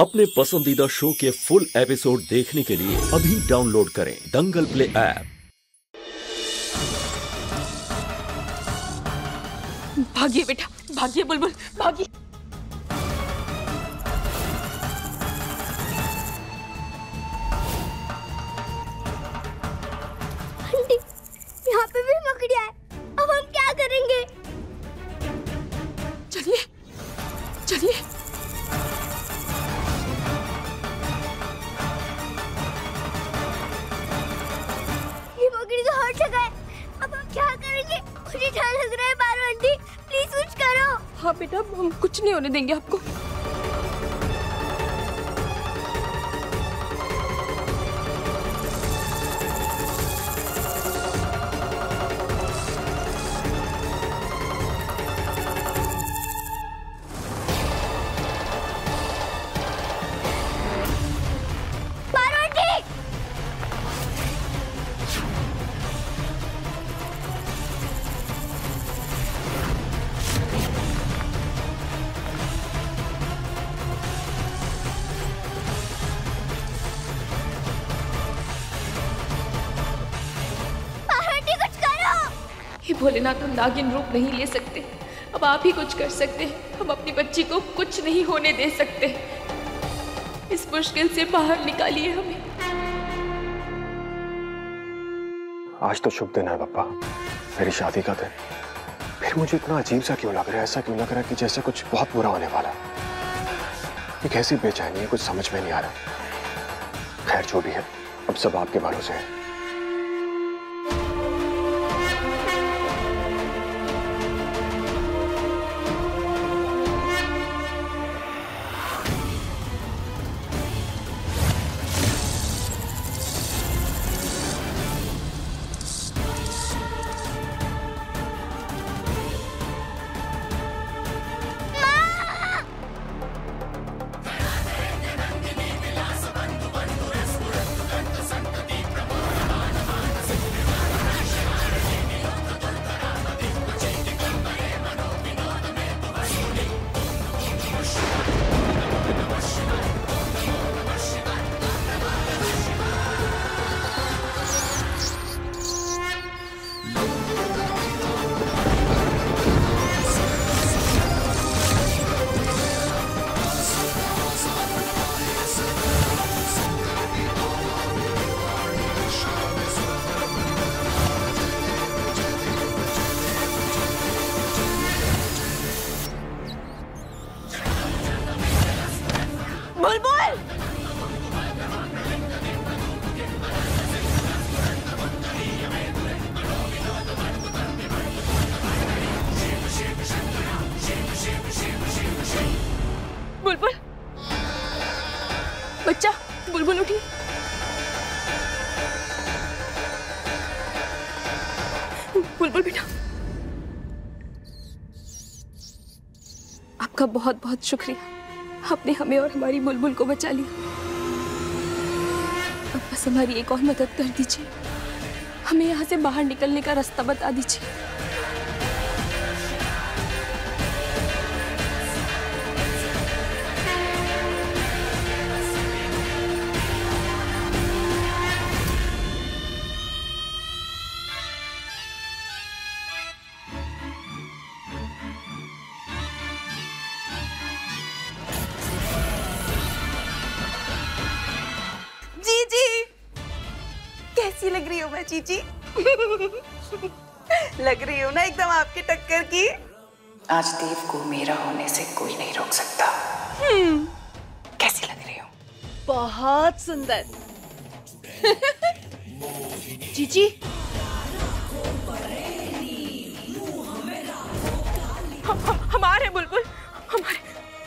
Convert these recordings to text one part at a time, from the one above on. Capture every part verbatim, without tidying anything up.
अपने पसंदीदा शो के फुल एपिसोड देखने के लिए अभी डाउनलोड करें दंगल प्ले ऐप। भागिए बेटा, भागिए बुलबुल, भागिए। आंटी, यहाँ पे भी मकड़ियाँ है, अब हम क्या करेंगे? चलिए, चलिए। ये मकड़ी तो हर जगह है, अब हम क्या करेंगे? मुझे डर लग रहा है पारो आंटी, प्लीज कुछ करो। हाँ बेटा, हम कुछ नहीं होने देंगे आपको। भोलेनाथ, हम नागिन रूप नहीं ले सकते, अब आप ही कुछ कर सकते हैं। हम अपनी बच्ची को कुछ नहीं होने दे सकते। इस मुश्किल से बाहर निकालिए हमें। आज तो शुभ दिन है पप्पा, मेरी शादी का दिन। फिर मुझे इतना अजीब सा क्यों लग रहा है, ऐसा क्यों लग रहा है कि जैसे कुछ बहुत बुरा होने वाला है। ये कैसी बेचैनी है, कुछ समझ में नहीं आ रहा। खैर जो भी है, अब सब आपके भरोसे है। बुलबुल, बच्चा, बुलबुल उठी। बुलबुल बेटा, आपका बहुत बहुत शुक्रिया। आपने हमें और हमारी बुलबुल को बचा लिया। अब बस हमारी एक और मदद कर दीजिए, हमें यहाँ से बाहर निकलने का रास्ता बता दीजिए। कैसी लग रही हूँ मैं चीची? लग रही हूँ ना एकदम आपकी टक्कर की। आज देव को मेरा होने से कोई नहीं रोक सकता। हम्म, कैसी लग रही हूँ? बहुत सुंदर। चीची, हम, हम, हमारे बुलबुल, हमारे।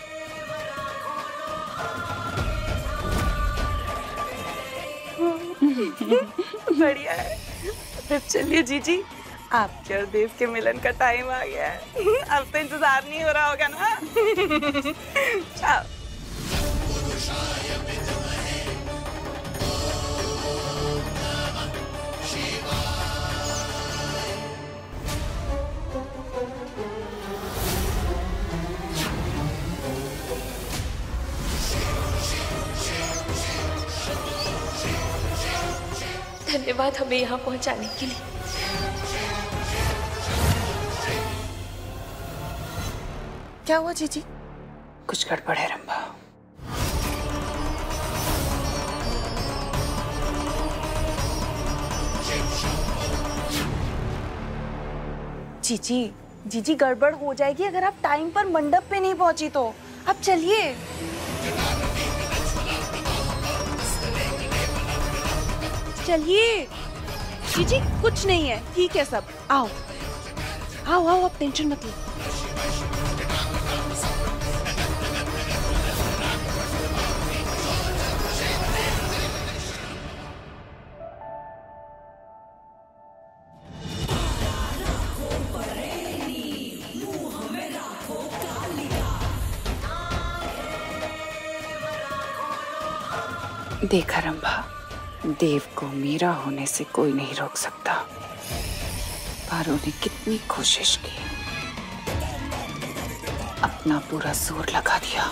बढ़िया है। अब चलिए जीजी, आपके और देव के मिलन का टाइम आ गया है। अब तो इंतजार नहीं हो रहा होगा ना? आओ। धन्यवाद हमें यहाँ पहुँचाने के लिए। क्या हुआ जीजी? कुछ गड़बड़ है रंभा। जीजी जीजी गड़बड़ हो जाएगी अगर आप टाइम पर मंडप पे नहीं पहुंची तो। अब चलिए। चलिए जीजी, कुछ नहीं है, ठीक है सब। आओ आओ आओ, आप टेंशन मत लो। देखा रंभा, देव को मेरा होने से कोई नहीं रोक सकता। पारो ने कितनी कोशिश की, अपना पूरा जोर लगा दिया,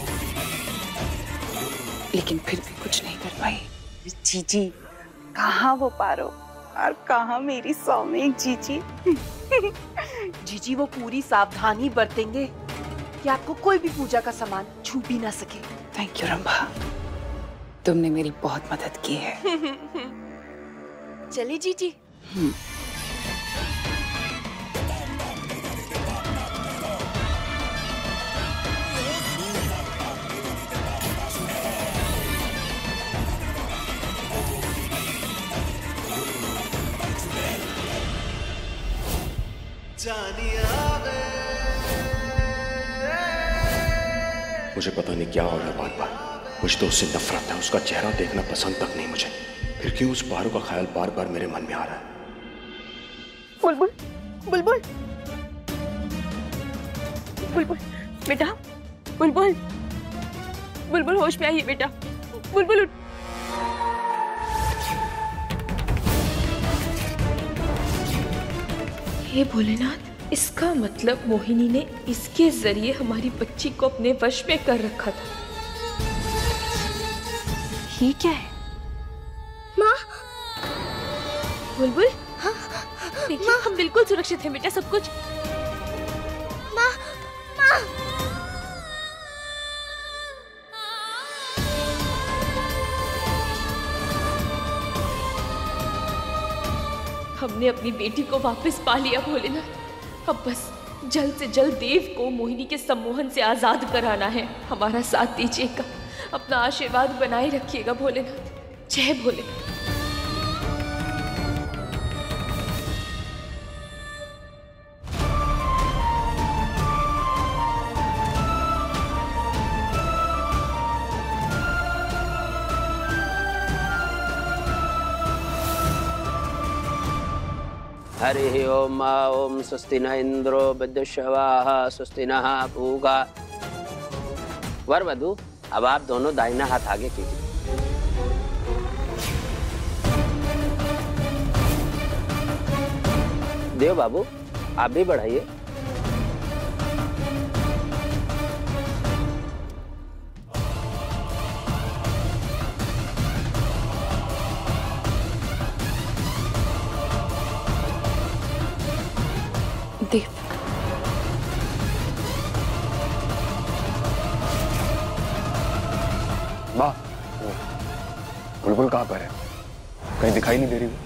लेकिन फिर भी कुछ नहीं कर पाई। जीजी, कहाँ वो पारो और कहाँ मेरी सौमिक जीजी। जीजी वो पूरी सावधानी बरतेंगे कि आपको कोई भी पूजा का सामान छू भी ना सके। थैंक यू रंभा, तुमने मेरी बहुत मदद की है। चलिए जीजी। मुझे पता नहीं क्या हो रहा है बार बार। मुझे तो उससे नफरत है, उसका चेहरा देखना पसंद तक नहीं मुझे। फिर क्यों उस पारो का ख्याल बार बार मेरे मन में आ रहा है? बुलबुल, बुलबुल, बुलबुल, बेटा, बुलबुल, बुलबुल होश में आइए बेटा, बुलबुल उठ। हे भोलेनाथ, इसका मतलब मोहिनी ने इसके जरिए हमारी बच्ची को अपने वश में कर रखा था। ये क्या है? माँ, बुलबुल, हाँ, देखिए हम बिल्कुल सुरक्षित हैं बेटा, सब कुछ। माँ, माँ। हमने अपनी बेटी को वापस पा लिया भोलेनाथ। अब बस जल्द से जल्द देव को मोहिनी के सम्मोहन से आजाद कराना है। हमारा साथ दीजिएगा, अपना आशीर्वाद बनाए रखिएगा भोलेनाथ। जय भोलेनाथ। हरि ओम ओम स्वस्ति न इंद्रो वृद्धश्रवाः स्वस्ति नः पूगा। वर वधू, अब आप दोनों दाहिना हाथ आगे कीजिए। देव बाबू, आप भी बढ़ाइए। देव, माँ, बुलबुल कहाँ पर है? कहीं दिखाई नहीं दे रही।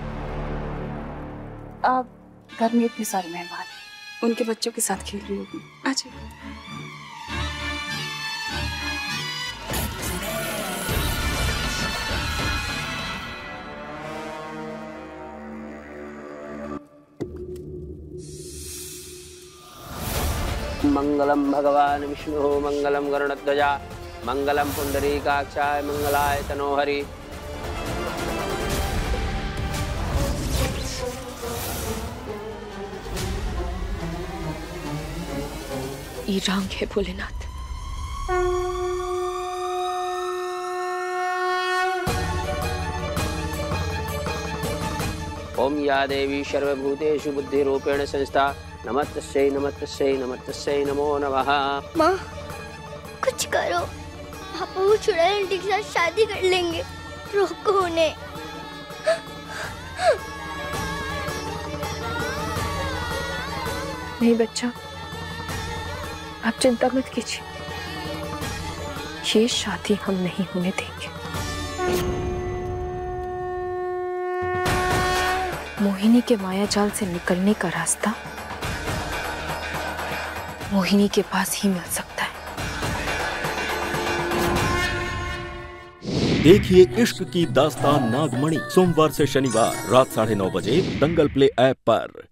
आप घर में इतने सारे मेहमान हैं, उनके बच्चों के साथ खेल रही होगी। आ जाइए। मंगलम भगवान विष्णु मंगलम गरुड़ध्वजा मंगलम पुंडरीकाक्षाय मंगलाय तनोहरि। ये रंग है भोलेनाथ। ओम या देवी सर्वभूतेषु बुद्धिरूपेण संस्था नमस्तस्यै नमस्तस्यै नमस्तस्यै नमो नमः। माँ, कुछ करो, पापा वो चुड़ैल आंटी के साथ शादी कर लेंगे, रोको उन्हें। नहीं बच्चा, आप चिंता मत कीजिए, ये शादी हम नहीं होने देंगे। मोहिनी के मायाजाल से निकलने का रास्ता मोहिनी के पास ही मिल सकता है। देखिए इश्क की दास्तान नागमणि सोमवार से शनिवार रात साढ़े नौ बजे दंगल प्ले ऐप पर।